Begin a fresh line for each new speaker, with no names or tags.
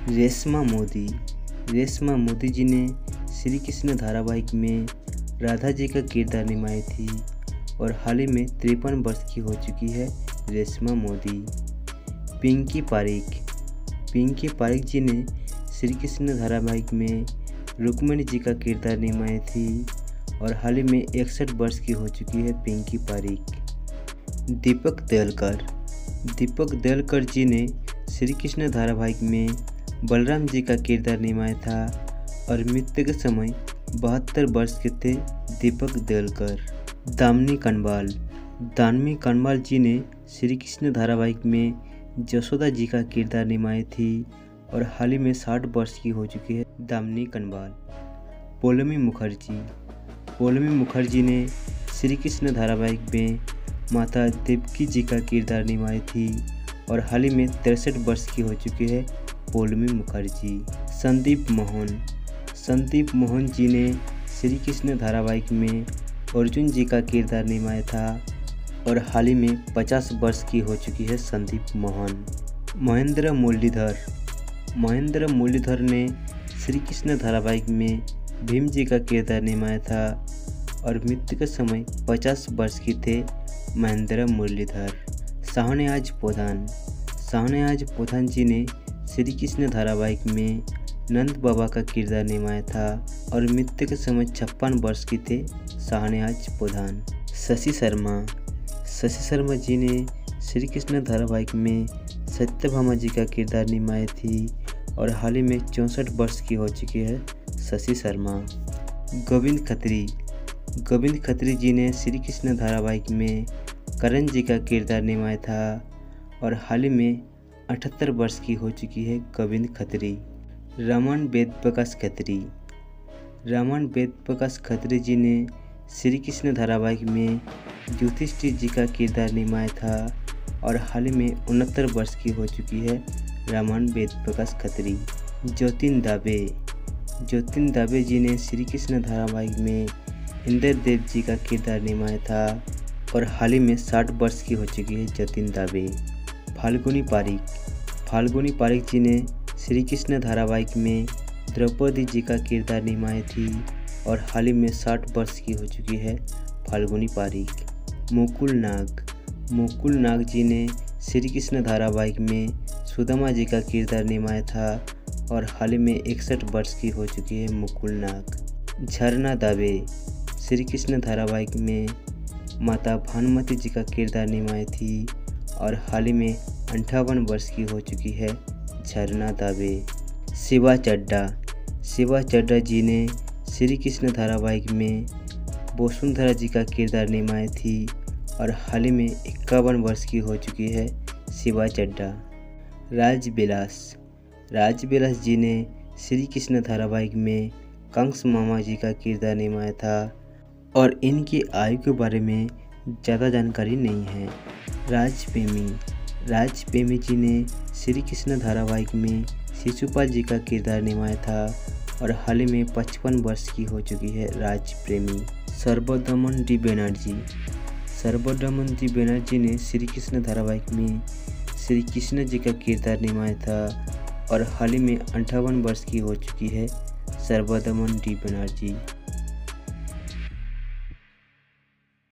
रेशमा मोदी। रेशमा मोदी जी ने श्री कृष्ण धारावाहिक में राधा जी का किरदार निभाई थी और हाल ही में 53 वर्ष की हो चुकी है रेशमा मोदी। पिंकी पारिक। पिंकी पारिक जी ने श्री कृष्ण धारावाहिक में रुक्मिणी जी का किरदार निभाई थी और हाल ही में 61 वर्ष की हो चुकी है पिंकी पारिक। दीपक देलकर। दीपक देलकर जी ने श्री कृष्ण धारावाहिक में बलराम जी का किरदार निभाया था और मृत्यु के समय 72 वर्ष के थे दीपक देलकर। दामिनी कनवाल। दामिनी कनवाल जी ने श्री कृष्ण धारावाहिक में जसोदा जी का किरदार निभाई थी और हाल ही में 60 वर्ष की हो चुकी है दामिनी कनवाल। पौलोमी मुखर्जी। पौलोमी मुखर्जी ने श्री कृष्ण धारावाहिक में माता देवकी जी का किरदार निभाई थी और हाल ही में 63 वर्ष की हो चुकी है पौलोमी मुखर्जी। संदीप मोहन। संदीप मोहन जी ने श्री कृष्ण धारावाहिक में अर्जुन जी का किरदार निभाया था और हाल ही में 50 वर्ष की हो चुकी है संदीप मोहन। महेंद्र मुरलीधर। महेंद्र मुरलीधर ने श्री कृष्ण धारावाहिक में भीम जी का किरदार निभाया था और मृत्यु के समय 50 वर्ष की थे महेंद्र मुरलीधर। शाहनवाज प्रधान। शाहनवाज प्रधान जी ने श्री कृष्ण धारावाहिक में नंद बाबा का किरदार निभाया था और मृत्यु के समय 56 वर्ष की थे शाहनवाज प्रधान। शशि शर्मा। शशि शर्मा जी ने श्री कृष्ण धारावाहिक में सत्यभामा जी का किरदार निभाई थी और हाल ही में 64 वर्ष की हो चुकी है शशि शर्मा। गोविंद खत्री। गोविंद खत्री जी ने श्री कृष्ण धारावाहिक में करण जी का किरदार निभाया था और हाल ही में 78 वर्ष की हो चुकी है गोविंद खत्री। रमन वेद प्रकाश खत्री। रमन वेद प्रकाश खत्री जी ने श्री कृष्ण धारावाहिक में युधिष्ठिर जी का किरदार निभाया था और हाल ही में 69 वर्ष की हो चुकी है रमन वेद प्रकाश खत्री। जतिन दावे। जतिन दावे जी ने श्री कृष्ण धारावाहिक में इंद्रदेव जी का किरदार निभाया था और हाल ही में 60 वर्ष की हो चुकी है जतिन दावे। फाल्गुनी पारिक। फाल्गुनी पारिक जी ने श्री कृष्ण धारावाहिक में द्रौपदी जी का किरदार निभाई थी और हाल ही में 60 वर्ष की हो चुकी है फाल्गुनी पारिक। मुकुल नाग। मुकुल नाग जी ने श्री कृष्ण धारावाहिक में सुदामा जी का किरदार निभाया था और हाल ही में 61 वर्ष की हो चुकी है मुकुल नाग। झरना दावे। श्री कृष्ण धारावाहिक में माता भानुमति जी का किरदार निभाई थी और हाल ही में 58 वर्ष की हो चुकी है झरना दावे। शिवा चड्ढा। शिवा चड्ढा जी ने श्री कृष्ण धारावाहिक में वसुंधरा जी का किरदार निभाई थी और हाल ही में 51 वर्ष की हो चुकी है शिवा चड्ढा। राजविलास। राजविलास जी ने श्री कृष्ण धारावाहिक में कंस मामा जी का किरदार निभाया था और इनकी आयु के बारे में ज़्यादा जानकारी नहीं है। राजप्रेमी। राजप्रेमी जी ने श्री कृष्ण धारावाहिक में शिशुपाल जी का किरदार निभाया था और हाल ही में 55 वर्ष की हो चुकी है राजप्रेमी। सर्वदमन डी बनर्जी। सर्वदमन डी बनर्जी ने श्री कृष्ण धारावाहिक में श्री कृष्ण जी का किरदार निभाया था और हाल ही में 58 वर्ष की हो चुकी है सर्वदमन डी बनर्जी।